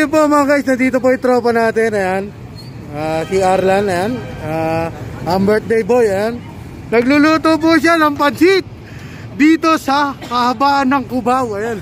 yun po mga guys, nandito po yung tropa natin. Ayan, si Arlan. Ayan, ang birthday boy. Ayan, nagluluto po siya ng pansit dito sa kahabaan ng Cubao. Ayan.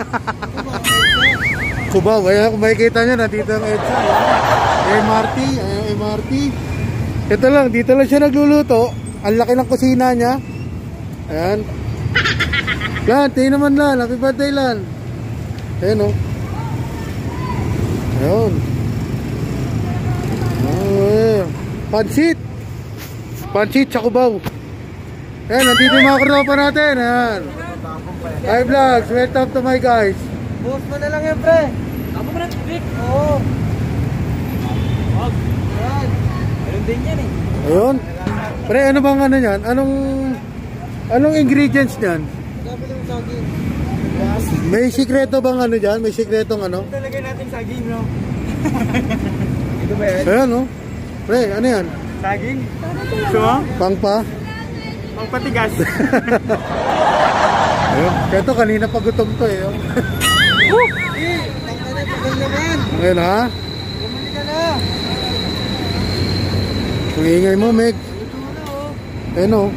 Cubao, ayan, kung makikita nyo, nandito ang EDSA. MRT, ayan, MRT. Ito lang, dito lang siya nagluluto. Ang laki ng kusina niya. Ayan. Lan, tingin naman Lan, happy birthday Lan. Ayan o. Ayan. Pansit. Pansit sa Cubao. Ayan, nandito yung mga kropa natin. Ayan. Hi vlogs, welcome to my guys. Buhos mo na lang yan, pre. Ako mo na, Vic. Oo. Ayan. Meron din yan eh. Ayun. Pre, ano bang ano yan? Anong ingredients niyan? Dapat yung saging. May sikreto bang ano dyan? May sikretong ano? Talagay natin saging, no? Ito ba yan? Ayan o. Pre, ano yan? Saging? So? Pangpa? Pangpatigas. Ayun. Ito kanina pa gutom to eh. Ayun ha? Bumili ka na. Ang ingay mo, Meg. Ayun o.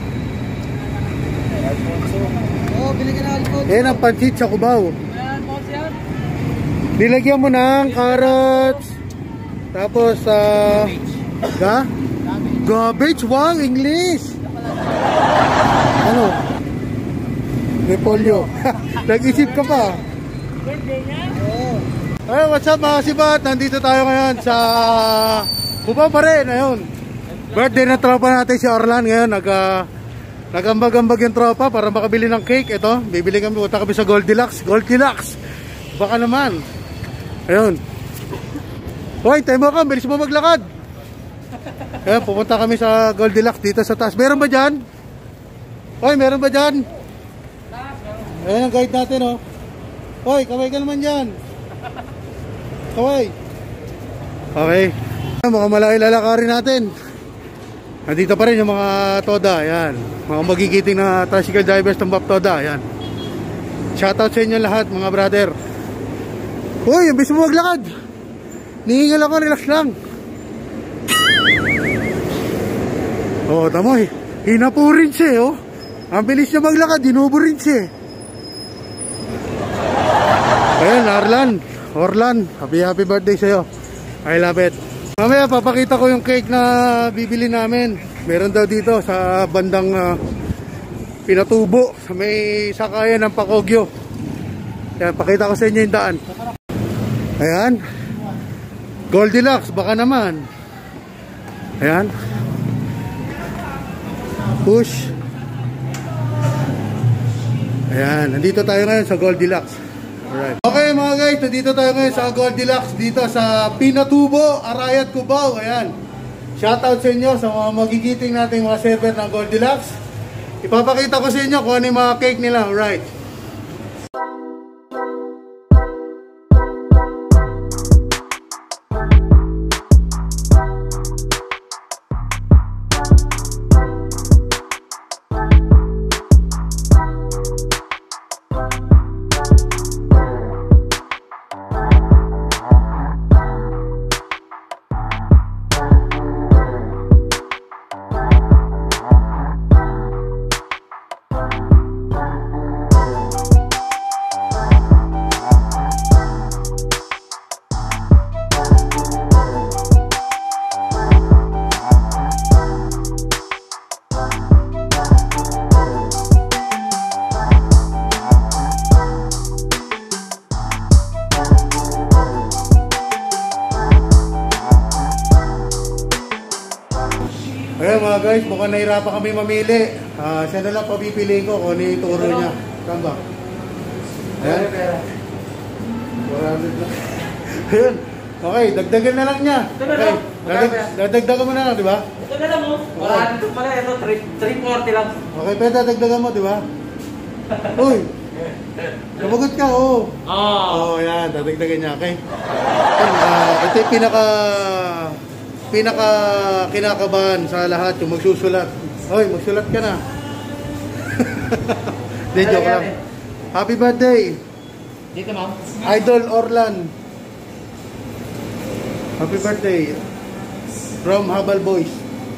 Oo, bili ka na Alfonso. Ayan ang pansit sa Cubao. Ayan, boss yan. Nilagyan mo ng carrots. Tapos, garbage. Wow, English. Ano? Repolyo. Nag-isip ka pa. Birthday niya? Oo. Hey, what's up mga sibat? Nandito tayo ngayon sa Cubao pa rin. Ayun. Birthday na tropa natin si Arlan. Ngayon, nagambag-ambag yung tropa para makabili ng cake. Ito, bibili kami. Punta kami sa Goldilocks. Goldilocks. Baka naman. Ayun. Hoy, tayo mo ka. Bilis mo maglakad. Ayun, pupunta kami sa Goldilocks dito sa taas. Meron ba dyan? Hoy, meron ba dyan? Ayun ang guide natin, oh. Hoy, kaway ka naman dyan. Kaway. Okay. Mga malaki lalakarin natin. Nandito pa rin yung mga toda. Ayan. Mga magigiting na tricycle drivers ng Bap Toda. Ayan. Shoutout sa inyo lahat mga brother. Hoy, imbis mo maglakad. Nihingal ako, relax lang. Oh, tamo eh. Hinapo rin siya eh, oh. Ang bilis niya maglakad, dinubo rin siya eh. Ayan, Orlan, happy birthday sa'yo. I love it. Mamaya papakita ko yung cake na bibili namin. Meron daw dito sa bandang Pinatubo, sa may sakayan ng Pacogyo. Ayan, pakita ko sa inyo yung daan. Ayan. Goldilocks, baka naman. Ayan. Push. Ayan, nandito tayo ngayon sa Goldilocks. Alright. Okay mga guys, nandito tayo ngayon sa Goldilocks dito sa Pinatubo, Arayat, Cubao. Ayan. Shoutout sa inyo sa mga magigiting nating mga server ng Goldilocks. Ipapakita ko sa inyo kung ano yung mga cake nila. Alright. Ayan mga guys, mukhang nahirapan kami mamili. Siya na lang papipiliin ko kung ano yung ituro niya. Saan ba? Ayan. Ayan. Okay, dagdagan na lang niya. Okay, dagdagan mo na lang, di ba? Ito na lang mo. Ito pala, ito 340 lang. Okay, pwede dagdagan mo, di ba? Uy! Kabagot ka, oo. Oo, yan, dadagdagan niya, okay? Ito yung pinaka kinakabahan sa lahat, yung magsusulat. Hoy, magsulat ka na. Hindi, joke lang. Happy birthday! Dito, ma'am. Idol Orlan. Happy birthday from Habal Boys.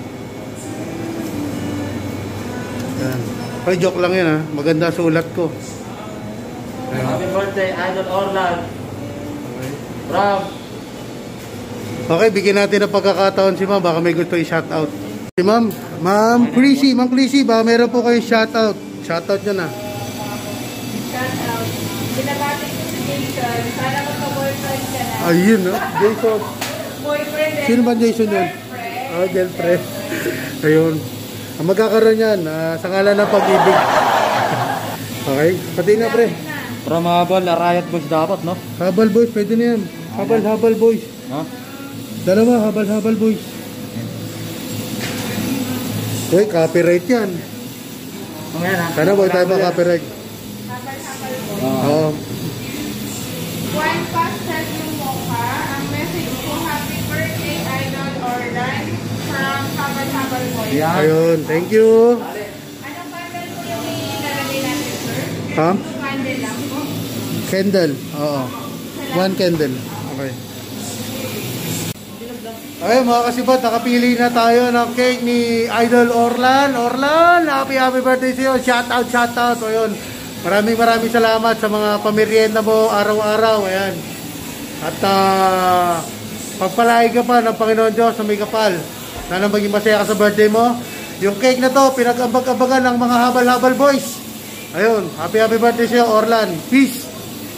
Yan. Ay, joke lang yan ha. Maganda sulat ko. Ayan. Happy birthday, Idol Orlan. From. Okay, bigyan natin ng pagkakataon si ma'am. Baka may gusto i-shoutout. Si ma'am. Ma'am Chrissy. Ma'am Chrissy, baka meron po kayo shoutout. Shoutout nyo na. Shoutout. Binabati ko si Jason. Sana magka-boyfriend ka na. Ayun no? Jason. Boyfriend eh. Sino ba Jason yun? Girlfriend. Oh, girlfriend. Ayun. Ang magkakaroon yan, sa ngalan ng pag-ibig. Okay? Pati na pre. From Habal, Riot Boys dapat, no? Habal Boys, pwede na yan. Habal Boys. Ha? Dalawa, Habal Boys. Uy, copyright yan. Mamaya na. Sana boy tayo pa copyright. Habal-habal ko. Oo. One pastel yung mukha. Ang message ko, happy birthday, Idol Orlan. From Habal-habal ko. Yan. Ayun, thank you. Anong candle po yung ilalagay natin, sir? Ha? Candle lang po. Candle. Oo. One candle. Okay. Okay mga kasibat, nakapili na tayo ng cake ni Idol Orlan. Orlan, happy birthday sa iyo. Shout out. Ayun. Maraming salamat sa mga pamerienda mo araw-araw. Ayan. At pagpalain ka pa ng Panginoon Diyos na may kapal. Sana maging masaya ka sa birthday mo. Yung cake na to, pinag-ambag-ambagan ng mga Habal Boys. Ayun, happy birthday sa iyo, Orlan. Peace!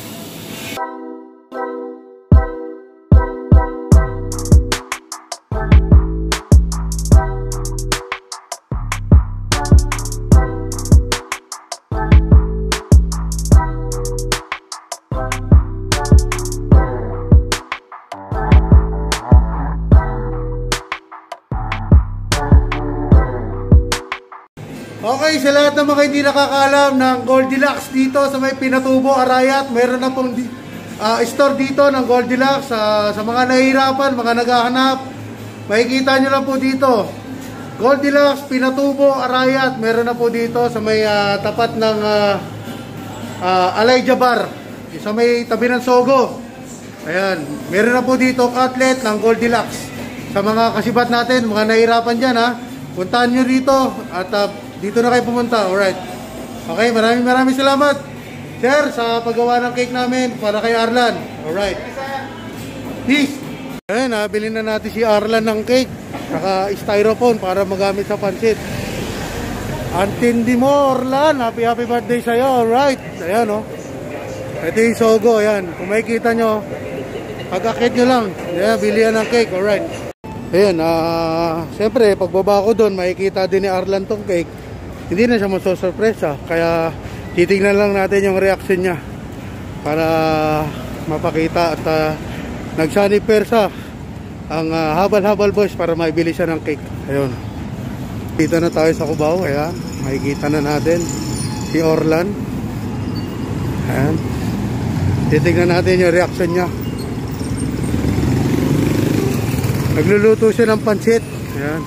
Okay, sa lahat ng mga hindi nakakaalam ng Goldilocks dito sa may Pinatubo, Arayat, meron na pong store dito ng Goldilocks sa mga nahihirapan, mga naghahanap. Makikita nyo lang po dito. Goldilocks, Pinatubo, Arayat, meron na po dito sa may tapat ng Alayja Bar, sa may tabi ng Sogo. Ayan, meron na po dito outlet ng Goldilocks. Sa mga kasibat natin, mga nahihirapan dyan ha, puntahan nyo dito at dito na kayo pumunta, alright. Okay, maraming salamat, sir, sa paggawa ng cake namin para kay Arlan. Alright. Peace. Ayun, nabili na natin si Arlan ng cake. Saka styrofoam para magamit sa pansit. Antindi mo, Arlan. Happy birthday sa'yo, alright. Ayan, oh. Ito yung Sogo, ayan. Kung makikita nyo, pag-akit nyo lang. Ayan, bilihan ng cake, alright. Ayan, siyempre, pagbaba ko doon, makikita din ni Arlan tong cake. Hindi na siya masosurpresa, kaya titignan lang natin yung reaction niya para mapakita at nagsani persa ang Habal Boys para maibili siya ng cake. Ayun, dito na tayo sa Cubao. Ayan, makikita na natin si Orlan. Ayan, titignan natin yung reaction niya. Nagluluto siya ng pansit. Ayan,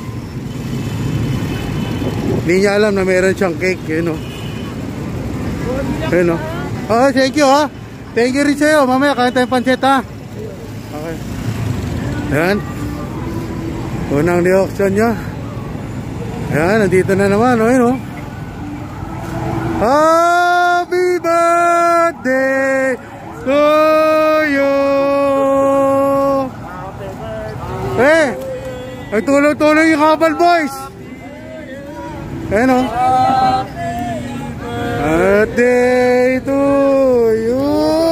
hindi niya alam na meron siyang cake. Yun o. Yun o. Oh, thank you ha. Thank you rin sa'yo. Mamaya kain tayong pancit ha. Okay. Ayan. Unang reaction niya. Ayan, nandito na naman. O, yun o. Happy birthday to you. Nagtulong-tulong yung Habal Boys. Ayan o. Birthday to you.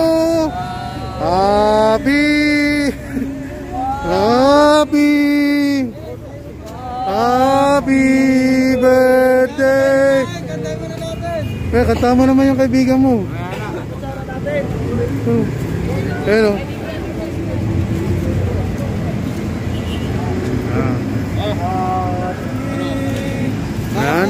Happy birthday. Kanta mo naman yung kaibigan mo. Ayan o. Ayan.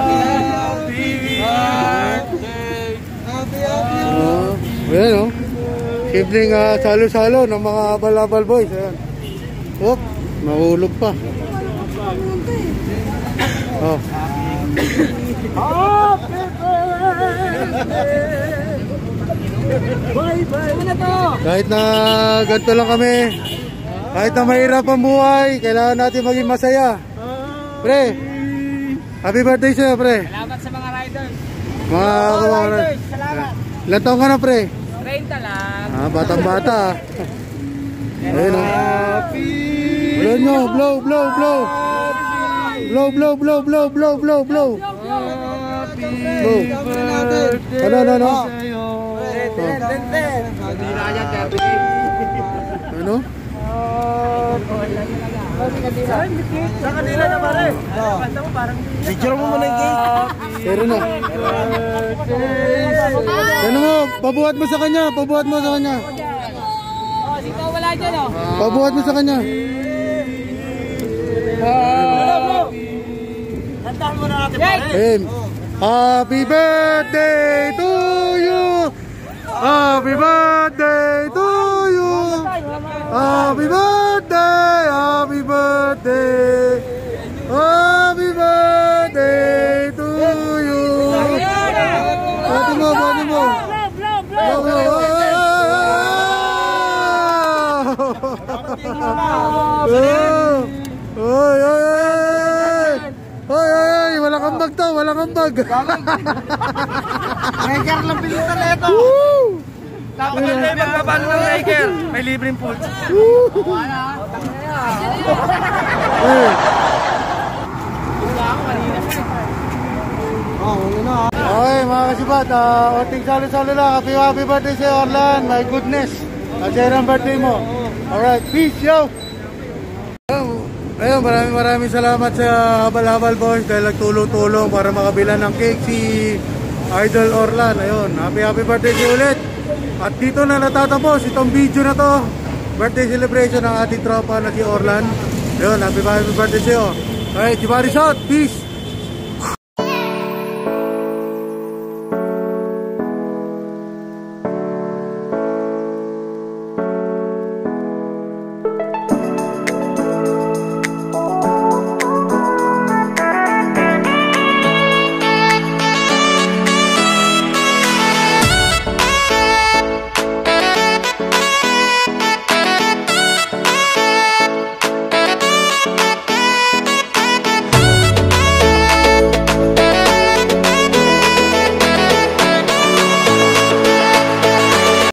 Ayan o. Simpleng salo-salo ng mga Habal Boys. Ayan. Oop, mahulog pa. Oh. Bye-bye. Ano to? Kahit na ganito lang kami, Kahit na mahirap ang buhay, kailangan natin maging masaya. Pre, happy birthday sa'yo, pre. Salamat sa mga riders. Mga Riders, salamat. Ilan taong ka na, pre? 30 lang. Batang-bata. Ayun o. Blow nyo, blow, blow, blow. Blow, blow, blow, blow, blow, blow, blow. Blow. Ano? Ano? Sa kanila na pare. Basta mo parang picture mo muna yung cake. Pero na. Ano mo? Pabuhat mo sa kanya. Pabuhat mo sa kanya. Oh, sino wala dyan oh. Pabuhat mo sa kanya. Kantahan mo na natin pare. Ayun. Happy birthday to you. Happy birthday to you. Happy birthday. Happy birthday. Happy birthday to you. Bati mo, bati mo. Blow, blow. Oy, oy, oy. Oy, oy, walang ambag to, walang ambag. Riker lang pilitan na ito. Tapos na yung magpapano ng Riker. May libreng food. Okay mga kasibat, onting salo-salo lang. Happy birthday sa'yo Orlan. My goodness, kasi ang birthday mo. Alright, peace yo. Ayun, maraming salamat sa Habal-Habal Boys dahil nagtulong-tulong para makabila ng cake si Idol Orlan. Ayun, happy birthday sa'yo ulit. At dito na natatapos itong video na to, birthday celebration ng ating tropa na si Orlan. Ayun, happy birthday sa'yo. Alright, Jibari Shot, peace.